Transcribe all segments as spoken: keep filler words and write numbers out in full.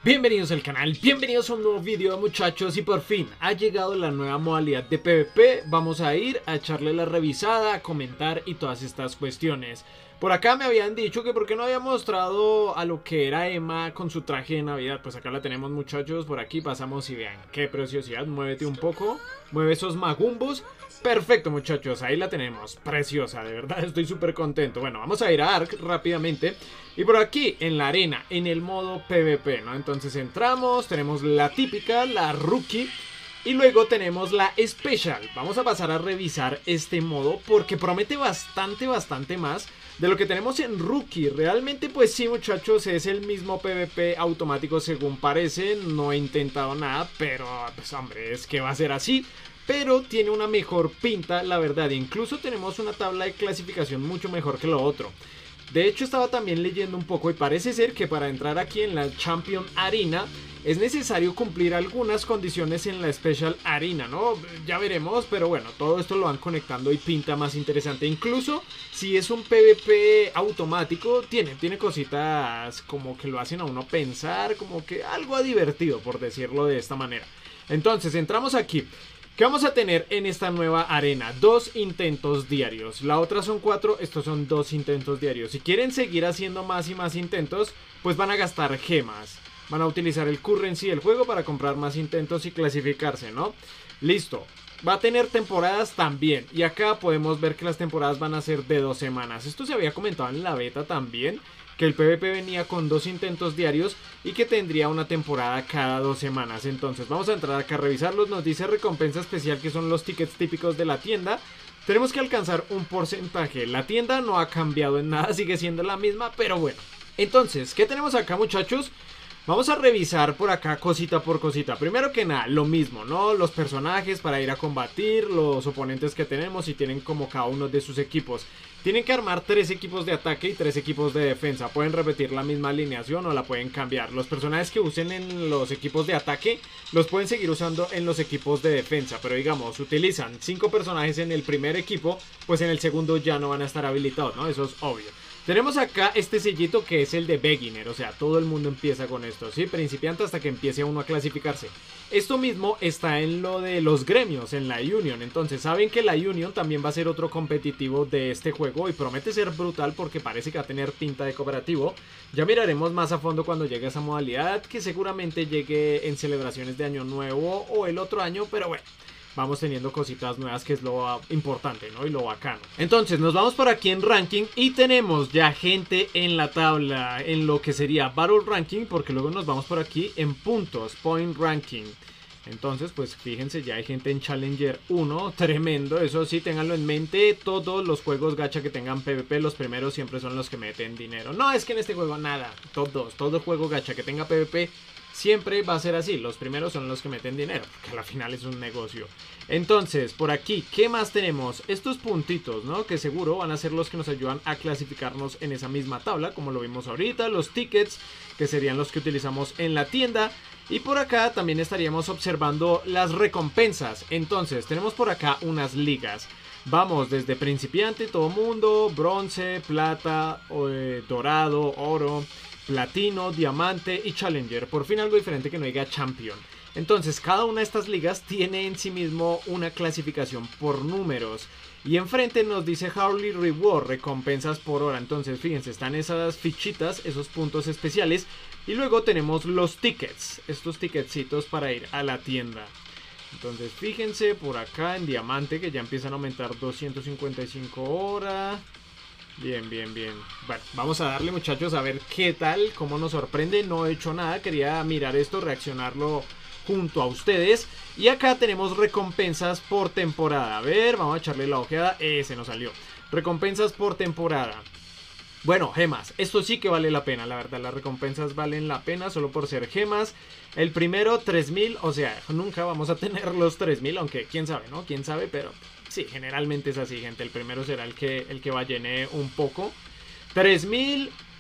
Bienvenidos al canal, bienvenidos a un nuevo video, muchachos, y por fin ha llegado la nueva modalidad de PvP. Vamos a ir a echarle la revisada, a comentar y todas estas cuestiones. Por acá me habían dicho que por qué no había mostrado a lo que era Emma con su traje de Navidad. Pues acá la tenemos, muchachos, por aquí pasamos y vean qué preciosidad. Muévete un poco, mueve esos magumbos. Perfecto, muchachos, ahí la tenemos, preciosa, de verdad estoy súper contento. Bueno, vamos a ir a Ark rápidamente. Y por aquí, en la arena, en el modo PvP, ¿no? Entonces entramos, tenemos la típica, la Rookie. Y luego tenemos la Special. Vamos a pasar a revisar este modo porque promete bastante, bastante más de lo que tenemos en Rookie. Realmente, pues sí, muchachos, es el mismo PvP automático según parece. No he intentado nada, pero pues hombre, es que va a ser así. Pero tiene una mejor pinta, la verdad. Incluso tenemos una tabla de clasificación mucho mejor que lo otro. De hecho, estaba también leyendo un poco y parece ser que para entrar aquí en la Champion Arena es necesario cumplir algunas condiciones en la Special Arena, ¿no? Ya veremos, pero bueno, todo esto lo van conectando y pinta más interesante. Incluso si es un PvP automático, tiene, tiene cositas como que lo hacen a uno pensar, como que algo divertido, por decirlo de esta manera. Entonces, entramos aquí. ¿Qué vamos a tener en esta nueva arena? Dos intentos diarios. La otra son cuatro, estos son dos intentos diarios. Si quieren seguir haciendo más y más intentos, pues van a gastar gemas. Van a utilizar el currency del juego para comprar más intentos y clasificarse, ¿no? Listo. Va a tener temporadas también. Y acá podemos ver que las temporadas van a ser de dos semanas. Esto se había comentado en la beta también, que el PvP venía con dos intentos diarios y que tendría una temporada cada dos semanas. Entonces vamos a entrar acá a revisarlos. Nos dice recompensa especial, que son los tickets típicos de la tienda. Tenemos que alcanzar un porcentaje. La tienda no ha cambiado en nada, sigue siendo la misma, pero bueno. Entonces, ¿qué tenemos acá, muchachos? Vamos a revisar por acá cosita por cosita. Primero que nada, lo mismo, ¿no? Los personajes para ir a combatir, los oponentes que tenemos y tienen como cada uno de sus equipos. Tienen que armar tres equipos de ataque y tres equipos de defensa. Pueden repetir la misma alineación o la pueden cambiar. Los personajes que usen en los equipos de ataque los pueden seguir usando en los equipos de defensa. Pero digamos, utilizan cinco personajes en el primer equipo, pues en el segundo ya no van a estar habilitados, ¿no? Eso es obvio. Tenemos acá este sellito que es el de Beginner, o sea, todo el mundo empieza con esto, ¿sí? Principiante hasta que empiece uno a clasificarse. Esto mismo está en lo de los gremios, en la Union. Entonces, saben que la Union también va a ser otro competitivo de este juego y promete ser brutal porque parece que va a tener pinta de cooperativo. Ya miraremos más a fondo cuando llegue esa modalidad, que seguramente llegue en celebraciones de Año Nuevo o el otro año, pero bueno. Vamos teniendo cositas nuevas, que es lo importante, ¿no? Y lo bacano. Entonces nos vamos por aquí en ranking y tenemos ya gente en la tabla, en lo que sería Battle Ranking, porque luego nos vamos por aquí en puntos, Point Ranking. Entonces, pues fíjense, ya hay gente en Challenger uno, tremendo, eso sí, ténganlo en mente. Todos los juegos gacha que tengan PvP, los primeros siempre son los que meten dinero. No, es que en este juego nada, todos, todo juego gacha que tenga PvP siempre va a ser así, los primeros son los que meten dinero, porque al final es un negocio. Entonces, por aquí, ¿qué más tenemos? Estos puntitos, ¿no? Que seguro van a ser los que nos ayudan a clasificarnos en esa misma tabla, como lo vimos ahorita. Los tickets, que serían los que utilizamos en la tienda. Y por acá también estaríamos observando las recompensas. Entonces, tenemos por acá unas ligas. Vamos desde principiante, todo mundo, bronce, plata, eh, dorado, oro, platino, diamante y challenger. Por fin algo diferente que no diga champion. Entonces cada una de estas ligas tiene en sí mismo una clasificación por números. Y enfrente nos dice Hourly Reward, recompensas por hora. Entonces fíjense, están esas fichitas, esos puntos especiales. Y luego tenemos los tickets, estos ticketcitos para ir a la tienda. Entonces fíjense por acá en diamante que ya empiezan a aumentar doscientos cincuenta y cinco horas. Bien, bien, bien. Bueno, vamos a darle, muchachos, a ver qué tal, cómo nos sorprende. No he hecho nada, quería mirar esto, reaccionarlo junto a ustedes. Y acá tenemos recompensas por temporada. A ver, vamos a echarle la ojeada. Ese nos salió. Recompensas por temporada. Bueno, gemas, esto sí que vale la pena, la verdad, las recompensas valen la pena solo por ser gemas. El primero, tres mil, o sea, nunca vamos a tener los tres mil, aunque quién sabe, ¿no? Quién sabe, pero sí, generalmente es así, gente. El primero será el que, el que va a llenar un poco. tres mil,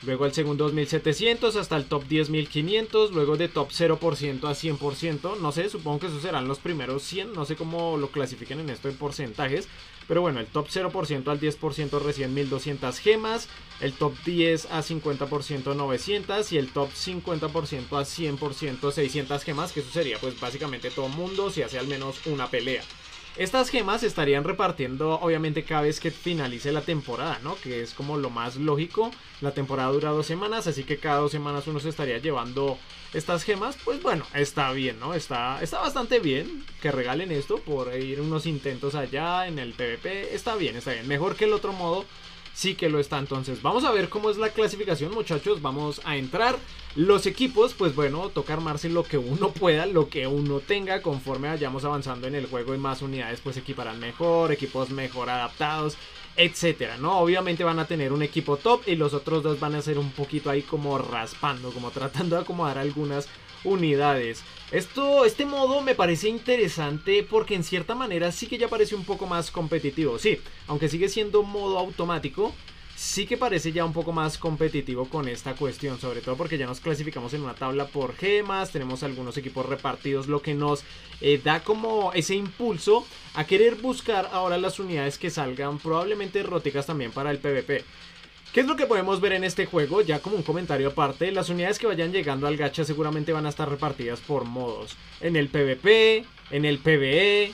Luego el segundo dos mil setecientos hasta el top diez mil quinientos. Luego de top cero por ciento a cien por ciento. No sé, supongo que esos serán los primeros cien. No sé cómo lo clasifiquen en esto en porcentajes. Pero bueno, el top cero por ciento al diez por ciento reciben mil doscientas gemas. El top diez a cincuenta por ciento novecientas. Y el top cincuenta por ciento a cien por ciento seiscientas gemas. Que eso sería pues básicamente todo mundo si hace al menos una pelea. Estas gemas se estarían repartiendo obviamente cada vez que finalice la temporada, ¿no? Que es como lo más lógico. La temporada dura dos semanas, así que cada dos semanas uno se estaría llevando estas gemas. Pues bueno, está bien, ¿no? Está, está bastante bien que regalen esto por ir unos intentos allá en el PvP. Está bien, está bien. Mejor que el otro modo. Sí que lo está. Entonces vamos a ver cómo es la clasificación, muchachos. Vamos a entrar. Los equipos, pues bueno, toca armarse lo que uno pueda, lo que uno tenga. Conforme vayamos avanzando en el juego y más unidades pues equiparán mejor, equipos mejor adaptados, etcétera, ¿no? Obviamente van a tener un equipo top y los otros dos van a ser un poquito ahí como raspando, como tratando de acomodar algunas unidades. Esto, este modo me parece interesante porque en cierta manera sí que ya parece un poco más competitivo. Sí, aunque sigue siendo modo automático, sí que parece ya un poco más competitivo con esta cuestión, sobre todo porque ya nos clasificamos en una tabla por gemas, tenemos algunos equipos repartidos, lo que nos eh, da como ese impulso a querer buscar ahora las unidades que salgan probablemente róticas también para el PvP. ¿Qué es lo que podemos ver en este juego? Ya como un comentario aparte, las unidades que vayan llegando al gacha seguramente van a estar repartidas por modos. En el PvP, en el PvE,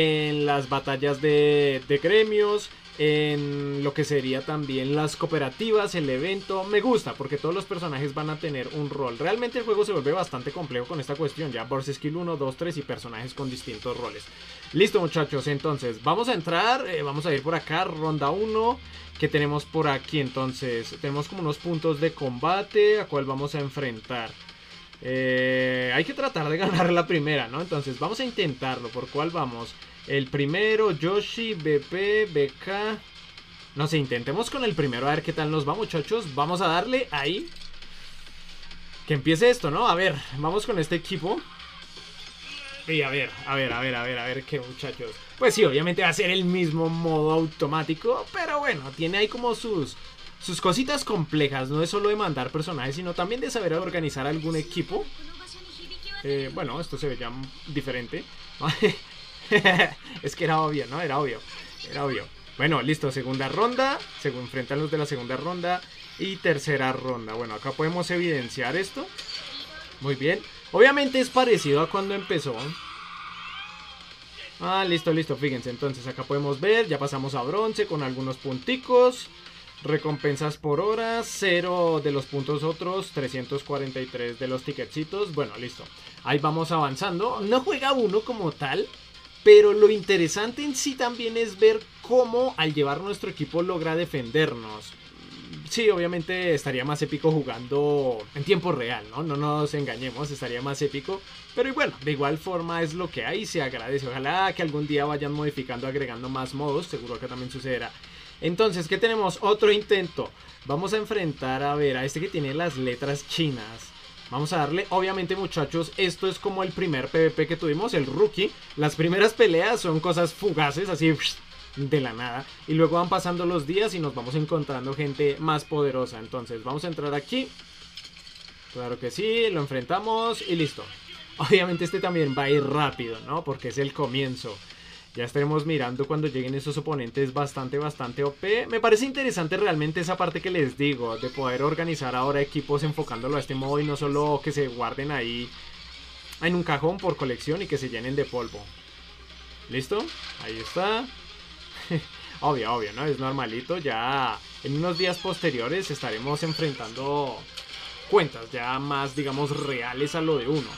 en las batallas de, de gremios, en lo que sería también las cooperativas, el evento. Me gusta porque todos los personajes van a tener un rol. Realmente el juego se vuelve bastante complejo con esta cuestión. Ya Burst Skill uno, dos, tres y personajes con distintos roles. Listo, muchachos, entonces vamos a entrar, eh, vamos a ir por acá, ronda uno. ¿Qué tenemos por aquí? Entonces tenemos como unos puntos de combate a cuál vamos a enfrentar. Eh, hay que tratar de ganar la primera, ¿no? Entonces vamos a intentarlo. ¿Por cuál vamos? El primero, Yoshi, B P, B K. No sé, intentemos con el primero a ver qué tal nos va, muchachos. Vamos a darle ahí. Que empiece esto, ¿no? A ver, vamos con este equipo. Y a ver, a ver, a ver, a ver, a ver qué, muchachos. Pues sí, obviamente va a ser el mismo modo automático, pero bueno, tiene ahí como sus, sus cositas complejas. No es solo de mandar personajes, sino también de saber organizar algún equipo. Eh, bueno, esto se ve ya diferente. Es que era obvio, ¿no? Era obvio, era obvio. Bueno, listo, segunda ronda. Se enfrentan los de la segunda ronda y tercera ronda. Bueno, acá podemos evidenciar esto. Muy bien. Obviamente es parecido a cuando empezó. Ah, listo, listo, fíjense. Entonces acá podemos ver, ya pasamos a bronce con algunos punticos. Recompensas por hora, cero de los puntos otros, trescientos cuarenta y tres de los ticketcitos. Bueno, listo. Ahí vamos avanzando. No juega uno como tal, pero lo interesante en sí también es ver cómo al llevar nuestro equipo logra defendernos. Sí, obviamente estaría más épico jugando en tiempo real, ¿no? No nos engañemos, estaría más épico. Pero bueno, de igual forma es lo que hay, se agradece. Ojalá que algún día vayan modificando, agregando más modos, seguro que también sucederá. Entonces, ¿qué tenemos? Otro intento. Vamos a enfrentar, a ver, a este que tiene las letras chinas. Vamos a darle, obviamente, muchachos, esto es como el primer PvP que tuvimos, el rookie. Las primeras peleas son cosas fugaces, así de la nada. Y luego van pasando los días y nos vamos encontrando gente más poderosa. Entonces, vamos a entrar aquí. Claro que sí, lo enfrentamos y listo. Obviamente este también va a ir rápido, ¿no? Porque es el comienzo. Ya estaremos mirando cuando lleguen esos oponentes bastante, bastante O P. Me parece interesante realmente esa parte que les digo, de poder organizar ahora equipos enfocándolo a este modo y no solo que se guarden ahí en un cajón por colección y que se llenen de polvo. ¿Listo? Ahí está. Obvio, obvio, ¿no? Es normalito. Ya en unos días posteriores estaremos enfrentando cuentas ya más, digamos, reales a lo de uno.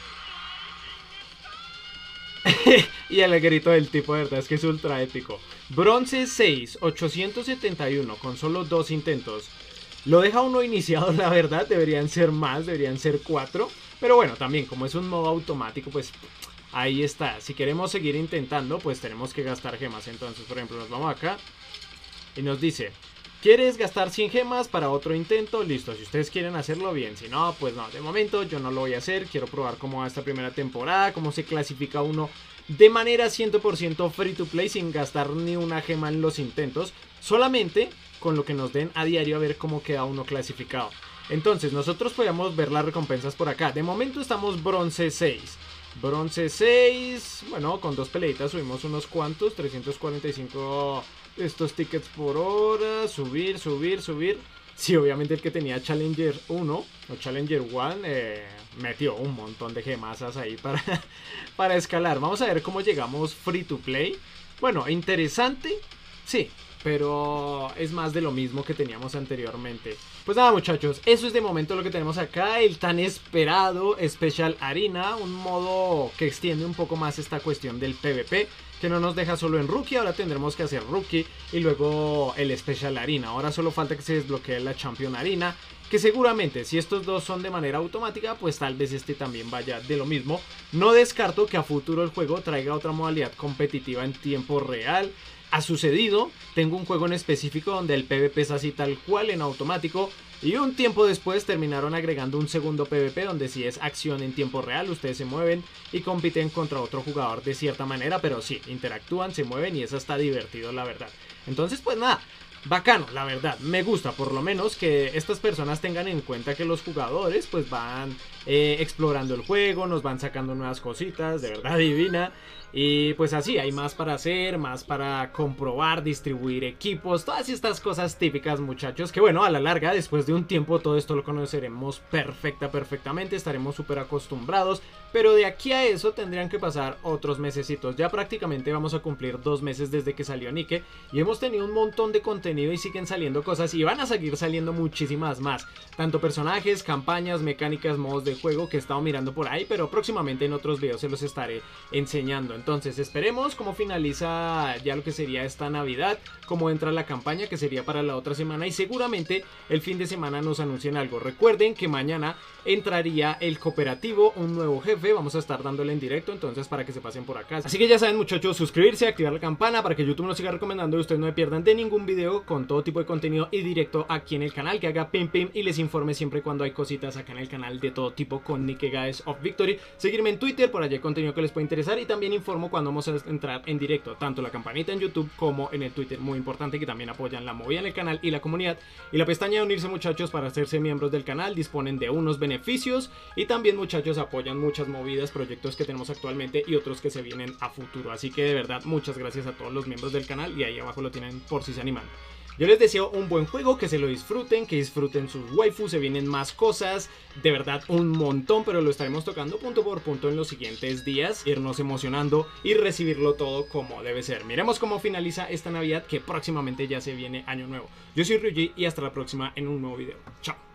Y el grito del tipo, de verdad, es que es ultra épico. Bronce seis, ochocientos setenta y uno, con solo dos intentos. Lo deja uno iniciado, la verdad. Deberían ser más, deberían ser cuatro. Pero bueno, también como es un modo automático, pues ahí está. Si queremos seguir intentando, pues tenemos que gastar gemas. Entonces, por ejemplo, nos vamos acá y nos dice: ¿quieres gastar cien gemas para otro intento? Listo, si ustedes quieren hacerlo, bien. Si no, pues no, de momento yo no lo voy a hacer. Quiero probar cómo va esta primera temporada, cómo se clasifica uno de manera cien por ciento free to play, sin gastar ni una gema en los intentos, solamente con lo que nos den a diario, a ver cómo queda uno clasificado. Entonces nosotros podíamos ver las recompensas por acá. De momento estamos bronce seis. Bronce seis, bueno, con dos peleitas subimos unos cuantos, trescientos cuarenta y cinco estos tickets por hora, subir, subir, subir. Sí, obviamente el que tenía Challenger uno o Challenger uno eh, metió un montón de gemasas ahí para, para escalar. Vamos a ver cómo llegamos free to play. Bueno, interesante, sí, pero es más de lo mismo que teníamos anteriormente. Pues nada, muchachos, eso es de momento lo que tenemos acá, el tan esperado Special Arena, un modo que extiende un poco más esta cuestión del PvP, que no nos deja solo en Rookie. Ahora tendremos que hacer Rookie y luego el Special Arena. Ahora solo falta que se desbloquee la Champion Arena, que seguramente si estos dos son de manera automática, pues tal vez este también vaya de lo mismo. No descarto que a futuro el juego traiga otra modalidad competitiva en tiempo real. Ha sucedido, tengo un juego en específico donde el PvP es así tal cual en automático, y un tiempo después terminaron agregando un segundo PvP donde sí es acción en tiempo real, ustedes se mueven y compiten contra otro jugador de cierta manera, pero sí, interactúan, se mueven y eso está divertido, la verdad. Entonces pues nada, bacano, la verdad, me gusta por lo menos que estas personas tengan en cuenta que los jugadores pues van eh, explorando el juego, nos van sacando nuevas cositas, de verdad divina. Y pues así, hay más para hacer, más para comprobar, distribuir equipos, todas estas cosas típicas, muchachos, que bueno, a la larga, después de un tiempo, todo esto lo conoceremos perfecta, perfectamente, estaremos súper acostumbrados, pero de aquí a eso tendrían que pasar otros mesecitos. Ya prácticamente vamos a cumplir dos meses desde que salió Nike, y hemos tenido un montón de contenido y siguen saliendo cosas, y van a seguir saliendo muchísimas más, tanto personajes, campañas, mecánicas, modos de juego que he estado mirando por ahí, pero próximamente en otros videos se los estaré enseñando. Entonces esperemos cómo finaliza ya lo que sería esta Navidad, cómo entra la campaña que sería para la otra semana, y seguramente el fin de semana nos anuncien algo. Recuerden que mañana entraría el cooperativo, un nuevo jefe, vamos a estar dándole en directo, entonces para que se pasen por acá. Así que ya saben, muchachos, suscribirse, activar la campana para que YouTube nos siga recomendando y ustedes no me pierdan de ningún video con todo tipo de contenido y directo aquí en el canal, que haga pim pim y les informe siempre cuando hay cositas acá en el canal de todo tipo con Nike Guys of Victory. Seguirme en Twitter, por allá hay contenido que les puede interesar, y también informo cuando vamos a entrar en directo, tanto la campanita en YouTube como en el Twitter, muy importante, que también apoyan la movida en el canal y la comunidad. Y la pestaña de unirse, muchachos, para hacerse miembros del canal, disponen de unos beneficios, y también, muchachos, apoyan muchas movidas, proyectos que tenemos actualmente y otros que se vienen a futuro. Así que de verdad, muchas gracias a todos los miembros del canal, y ahí abajo lo tienen por si se animan. Yo les deseo un buen juego, que se lo disfruten, que disfruten sus waifus, se vienen más cosas, de verdad un montón, pero lo estaremos tocando punto por punto en los siguientes días, irnos emocionando y recibirlo todo como debe ser. Miremos cómo finaliza esta Navidad, que próximamente ya se viene Año Nuevo. Yo soy Ryuji y hasta la próxima en un nuevo video. Chao.